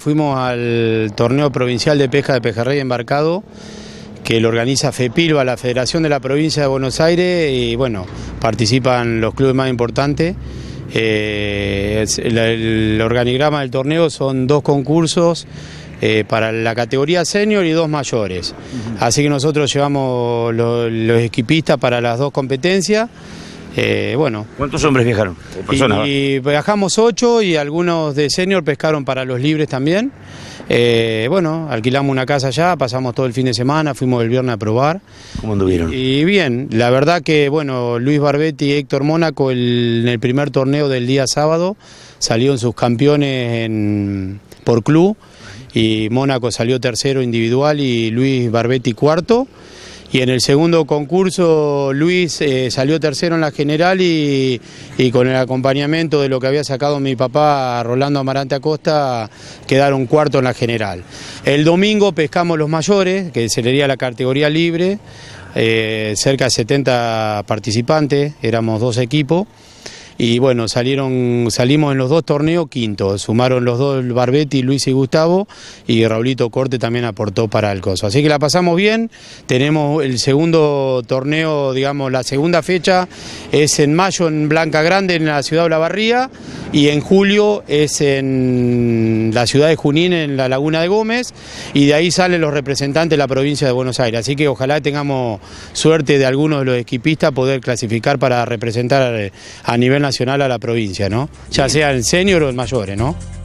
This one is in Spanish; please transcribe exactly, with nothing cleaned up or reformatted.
fuimos al torneo provincial de pesca de pejerrey embarcado, que lo organiza FEPILBA, la Federación de la Provincia de Buenos Aires, y bueno, participan los clubes más importantes. Eh, el, el organigrama del torneo son dos concursos eh, para la categoría senior y dos mayores. Uh-huh. Así que nosotros llevamos lo, los equipistas para las dos competencias. Eh, bueno. ¿Cuántos hombres viajaron? Personas, y, y viajamos ocho y algunos de senior pescaron para los libres también. Eh, bueno, alquilamos una casa allá, pasamos todo el fin de semana, fuimos el viernes a probar. ¿Cómo anduvieron? Y, y bien, la verdad que bueno, Luis Barbetti y Héctor Mónaco el, en el primer torneo del día sábado salieron sus campeones en, por club, y Mónaco salió tercero individual y Luis Barbetti cuarto. Y en el segundo concurso Luis eh, salió tercero en la general y, y con el acompañamiento de lo que había sacado mi papá Rolando Amarante Acosta quedaron cuarto en la general. El domingo pescamos los mayores, que sería la categoría libre, eh, cerca de setenta participantes, éramos dos equipos. Y bueno, salieron, salimos en los dos torneos quintos, sumaron los dos Barbetti, Luis y Gustavo, y Raulito Corte también aportó para el coso. Así que la pasamos bien, tenemos el segundo torneo, digamos, la segunda fecha es en mayo en Blanca Grande, en la ciudad de Olavarría, y en julio es en la ciudad de Junín, en la Laguna de Gómez, y de ahí salen los representantes de la provincia de Buenos Aires. Así que ojalá tengamos suerte de algunos de los equipistas poder clasificar para representar a nivel nacional a la provincia, ¿no? Ya sea en senior o en mayores, ¿no?